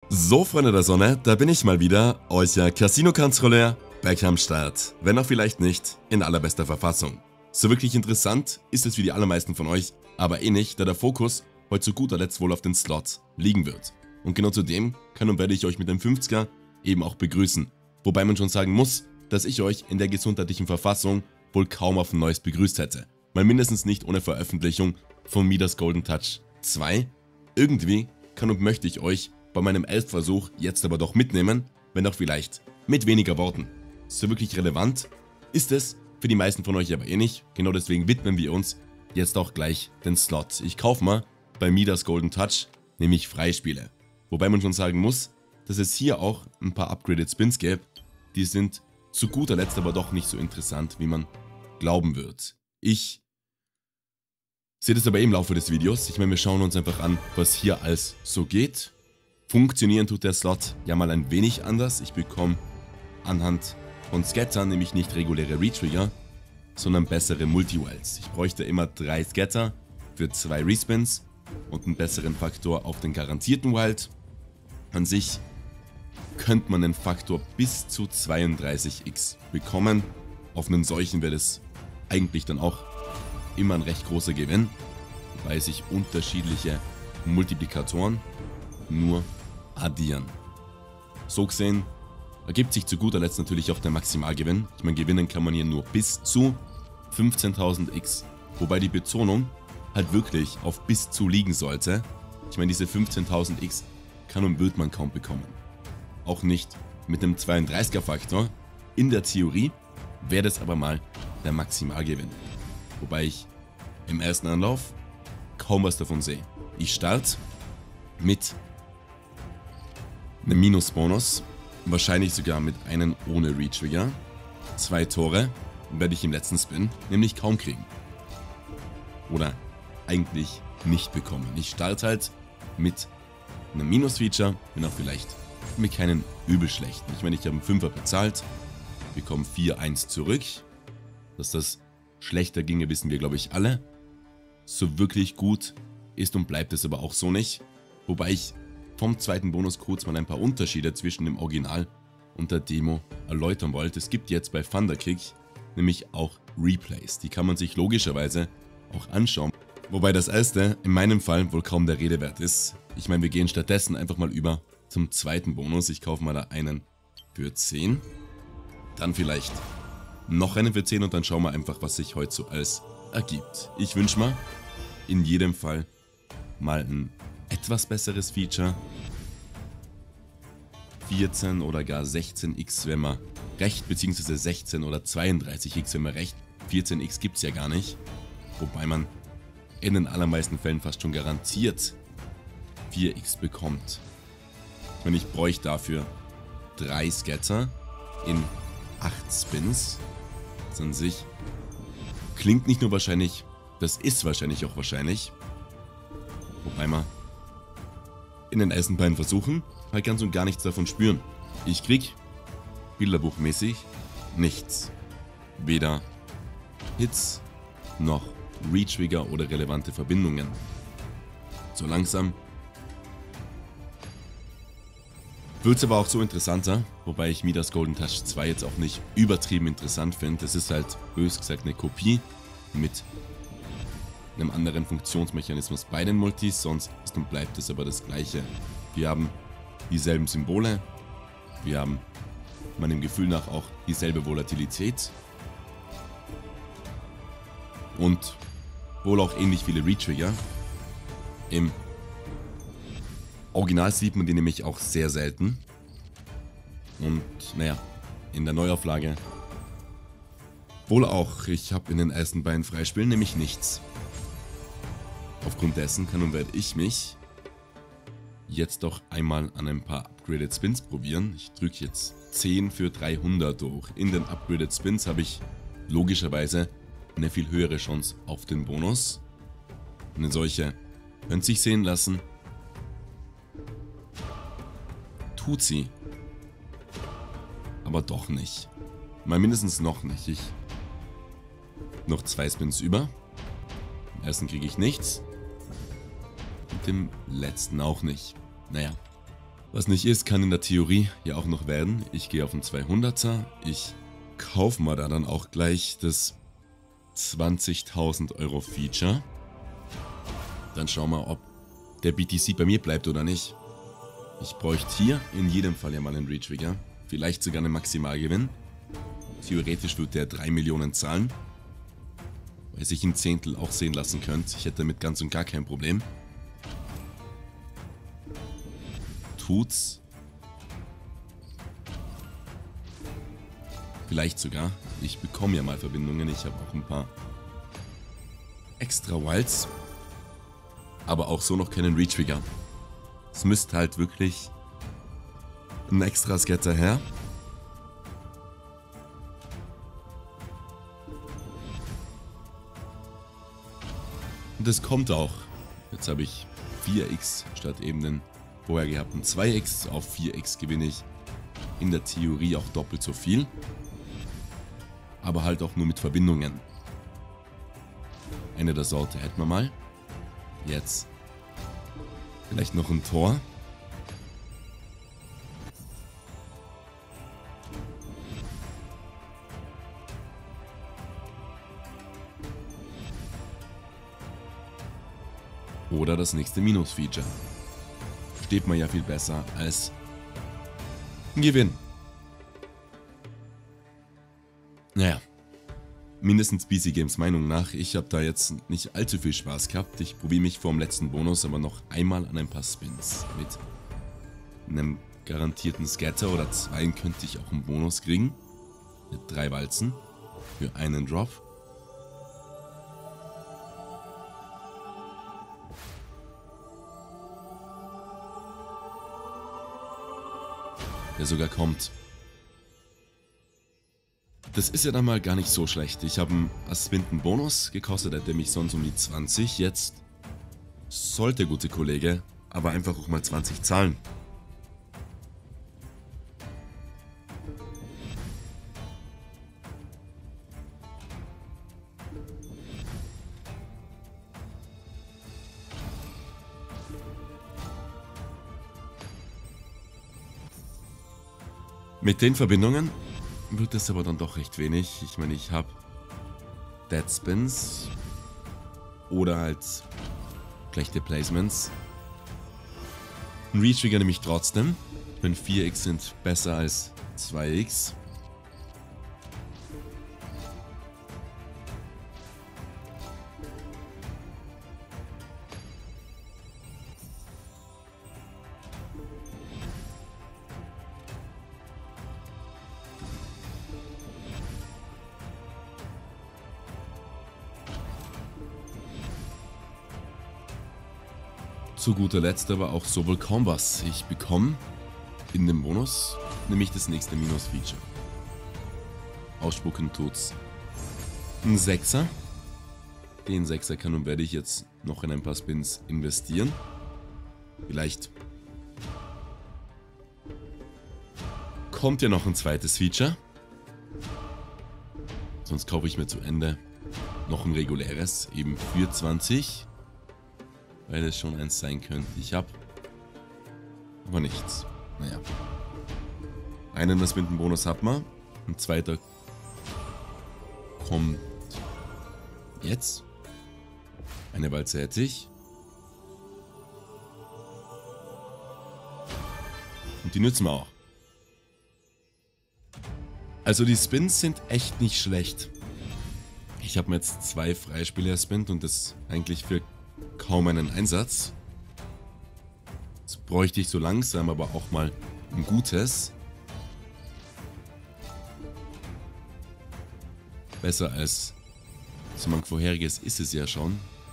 So, Freunde der Sonne, da bin ich mal wieder, euer Casino-Kontrolleur, back am Start. Wenn auch vielleicht nicht in allerbester Verfassung. So wirklich interessant ist es für die allermeisten von euch, aber eh nicht, da der Fokus heute zu guter Letzt wohl auf den Slot liegen wird. Und genau zu dem kann und werde ich euch mit dem 50er eben auch begrüßen. Wobei man schon sagen muss, dass ich euch in der gesundheitlichen Verfassung wohl kaum auf ein neues begrüßt hätte. Mal mindestens nicht ohne Veröffentlichung von Midas Golden Touch 2. Irgendwie kann und möchte ich euch bei meinem 11. Versuch jetzt aber doch mitnehmen, wenn auch vielleicht mit weniger Worten. So wirklich relevant ist es für die meisten von euch aber eh nicht, genau deswegen widmen wir uns jetzt auch gleich den Slot. Ich kaufe mal bei Midas Golden Touch nämlich Freispiele. Wobei man schon sagen muss, dass es hier auch ein paar Upgraded Spins gibt, die sind zu guter Letzt aber doch nicht so interessant, wie man glauben wird. Ich sehe das aber im Laufe des Videos. Ich meine, wir schauen uns einfach an, was hier alles so geht. Funktionieren tut der Slot ja mal ein wenig anders. Ich bekomme anhand von Scattern nämlich nicht reguläre Retrigger, sondern bessere Multi-Wilds. Ich bräuchte immer 3 Scatter für 2 Respins und einen besseren Faktor auf den garantierten Wild. An sich könnte man einen Faktor bis zu 32x bekommen. Auf einen solchen wäre das eigentlich dann auch immer ein recht großer Gewinn, weil sich unterschiedliche Multiplikatoren nur addieren. So gesehen ergibt sich zu guter Letzt natürlich auch der Maximalgewinn. Ich meine, gewinnen kann man hier nur bis zu 15.000x, wobei die Betonung halt wirklich auf bis zu liegen sollte. Ich meine, diese 15.000x kann und wird man kaum bekommen. Auch nicht mit dem 32er Faktor. In der Theorie wäre das aber mal der Maximalgewinn. Wobei ich im ersten Anlauf kaum was davon sehe. Ich starte mit einem Minusbonus, wahrscheinlich sogar mit einem ohne Retrigger. 2 Tore werde ich im letzten Spin nämlich kaum kriegen. Oder eigentlich nicht bekommen. Ich starte halt mit einem Minus-Feature, bin auch vielleicht mit keinen übel schlechten. Ich meine, ich habe einen 5er bezahlt, bekomme 4-1 zurück. Dass das schlechter ginge, wissen wir, glaube ich, alle. So wirklich gut ist und bleibt es aber auch so nicht. Wobei ich vom zweiten Bonus kurz mal ein paar Unterschiede zwischen dem Original und der Demo erläutern wollte. Es gibt jetzt bei Thunderkick nämlich auch Replays. Die kann man sich logischerweise auch anschauen. Wobei das erste in meinem Fall wohl kaum der Rede wert ist. Ich meine, wir gehen stattdessen einfach mal über zum zweiten Bonus. Ich kaufe mal da einen für 10. Dann vielleicht noch einen für 10 und dann schauen wir einfach, was sich heute so alles ergibt. Ich wünsche mir in jedem Fall mal ein etwas besseres Feature. 14 oder gar 16x, wenn man recht, beziehungsweise 16 oder 32x, wenn man recht. 14x gibt es ja gar nicht. Wobei man in den allermeisten Fällen fast schon garantiert 4x bekommt. Ich meine, ich bräuchte dafür 3 Scatter in 8 Spins. Das an sich klingt nicht nur wahrscheinlich, das ist wahrscheinlich auch wahrscheinlich. Wobei man in den ersten beiden Versuchen halt ganz und gar nichts davon spüren. Ich krieg bilderbuchmäßig nichts. Weder Hits noch Retrigger oder relevante Verbindungen. So langsam wird es aber auch so interessanter, wobei ich Midas Golden Touch 2 jetzt auch nicht übertrieben interessant finde. Das ist halt bös gesagt eine Kopie mit einem anderen Funktionsmechanismus bei den Multis, sonst ist und bleibt es aber das gleiche. Wir haben dieselben Symbole, wir haben meinem Gefühl nach auch dieselbe Volatilität und wohl auch ähnlich viele Retrigger. Im Original sieht man die nämlich auch sehr selten und naja, in der Neuauflage wohl auch. Ich habe in den ersten beiden Freispielen nämlich nichts. Aufgrund dessen kann und werde ich mich jetzt doch einmal an ein paar Upgraded Spins probieren. Ich drücke jetzt 10 für 300 durch. In den Upgraded Spins habe ich logischerweise eine viel höhere Chance auf den Bonus. Eine solche könnte sich sehen lassen. Tut sie. Aber doch nicht. Mal mindestens noch nicht. Ich noch 2 Spins über. Im ersten kriege ich nichts. Und im letzten auch nicht. Naja, Was nicht ist, kann in der Theorie ja auch noch werden. Ich gehe auf den 200er. Ich kaufe mal da dann auch gleich das 20.000 Euro Feature. Dann schauen wir, ob der BTC bei mir bleibt oder nicht. Ich bräuchte hier in jedem Fall ja mal einen Retrigger. Vielleicht sogar einen Maximalgewinn. Theoretisch wird der 3 Millionen zahlen. Weil sich ein Zehntel auch sehen lassen könnte. Ich hätte damit ganz und gar kein Problem. Tut's. Vielleicht sogar. Ich bekomme ja mal Verbindungen. Ich habe auch ein paar extra Wilds. Aber auch so noch keinen Retrigger. Es müsste halt wirklich ein extra Scatter her. Und das kommt auch. Jetzt habe ich 4x statt eben den vorher gehabten 2x. Auf 4x gewinne ich in der Theorie auch doppelt so viel. Aber halt auch nur mit Verbindungen. Eine der Sorte hätten wir mal. Jetzt vielleicht noch ein Tor. Oder das nächste Minus-Feature. Steht man ja viel besser als ein Gewinn. Naja, mindestens PC Games Meinung nach. Ich habe da jetzt nicht allzu viel Spaß gehabt. Ich probiere mich vor dem letzten Bonus aber noch einmal an ein paar Spins. Mit einem garantierten Scatter oder 2 könnte ich auch einen Bonus kriegen. Mit 3 Walzen für einen Drop. Der sogar kommt. Das ist ja dann mal gar nicht so schlecht. Ich habe einen Aswinden Bonus gekostet, hätte mich sonst um die 20. Jetzt sollte, gute Kollege, aber einfach auch mal 20 zahlen. Mit den Verbindungen wird es aber dann doch recht wenig. Ich meine, ich habe Dead Spins oder halt schlechte Placements. Ein Retrigger nehme ich trotzdem. Wenn 4x sind besser als 2x. Zu guter Letzt aber auch so wohl kaum was. Ich bekomme in dem Bonus nämlich das nächste Minus-Feature. Ausspucken tut's. Ein 6er. Den 6er kann und werde ich jetzt noch in ein paar Spins investieren. Vielleicht kommt ja noch ein zweites Feature. Sonst kaufe ich mir zu Ende noch ein reguläres, eben für 20. Weil es schon eins sein könnte. Ich habe aber nichts. Naja. Einen Aswinden-Bonus hat man. Ein zweiter kommt jetzt. Eine Walze hätte ich. Und die nützen wir auch. Also die Spins sind echt nicht schlecht. Ich habe mir jetzt 2 Freispiele erspinnt und das eigentlich für kaum einen Einsatz. Jetzt bräuchte ich so langsam aber auch mal ein gutes. Besser als so manch vorheriges ist es ja schon.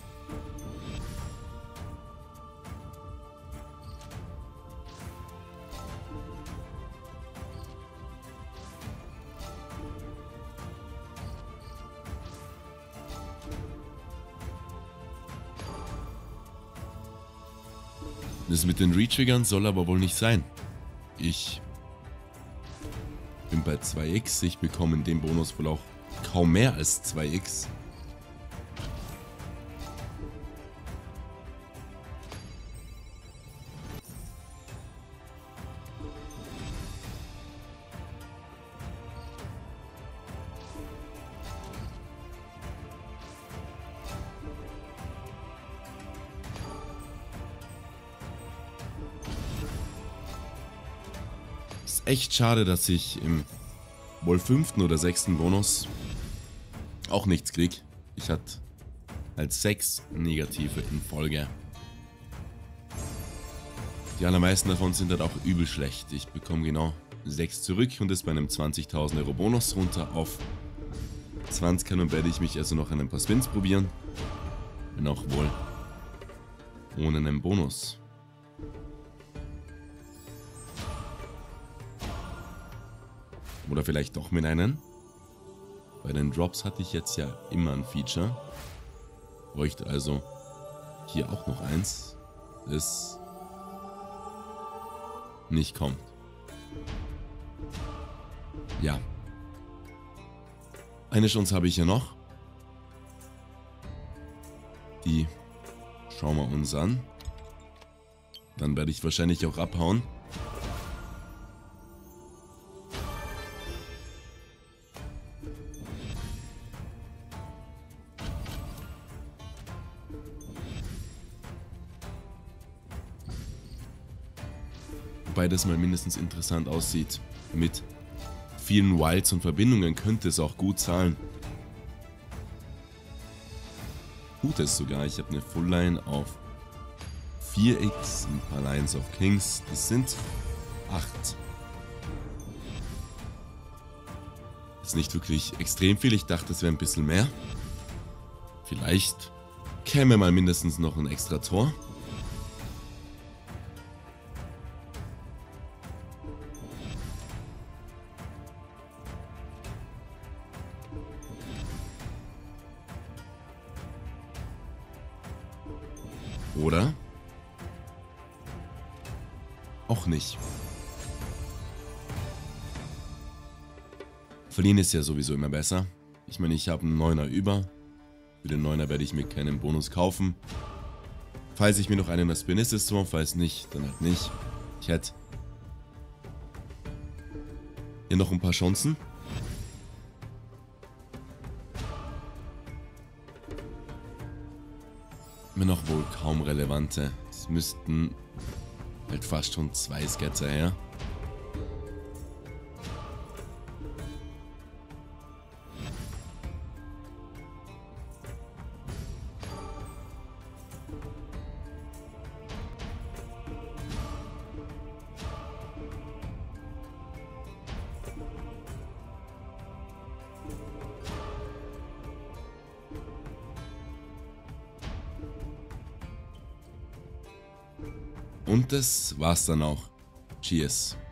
Das mit den Retriggern soll aber wohl nicht sein. Ich bin bei 2x, ich bekomme in dem Bonus wohl auch kaum mehr als 2x. echt schade, dass ich im wohl 5. oder 6. Bonus auch nichts krieg. Ich hatte halt 6 negative in Folge. Die allermeisten davon sind halt auch übel schlecht. Ich bekomme genau 6 zurück und ist bei einem 20.000 Euro Bonus runter auf 20. Und werde ich mich also noch an ein paar Spins probieren. Wenn auch wohl ohne einen Bonus. Oder vielleicht doch mit einem. Bei den Drops hatte ich jetzt ja immer ein Feature. Bräuchte also hier auch noch eins, das nicht kommt. Ja. Eine Chance habe ich ja noch. Die schauen wir uns an. Dann werde ich wahrscheinlich auch abhauen. Wobei das mal mindestens interessant aussieht. Mit vielen Wilds und Verbindungen könnte es auch gut zahlen. Tut es sogar. Ich habe eine Fullline auf 4x, ein paar Lines auf Kings. Das sind 8. Ist nicht wirklich extrem viel. Ich dachte, es wäre ein bisschen mehr. Vielleicht käme mal mindestens noch ein extra Tor. Oder auch nicht. Verlieren ist ja sowieso immer besser. Ich meine, ich habe einen 9er über. Für den 9er werde ich mir keinen Bonus kaufen. Falls ich mir noch einen Spin ist es so, falls nicht, dann halt nicht. Ich hätte hier noch ein paar Chancen. Mir noch wohl kaum relevante. Es müssten halt fast schon 2 Sketcher her. Und das war's dann auch. Cheers.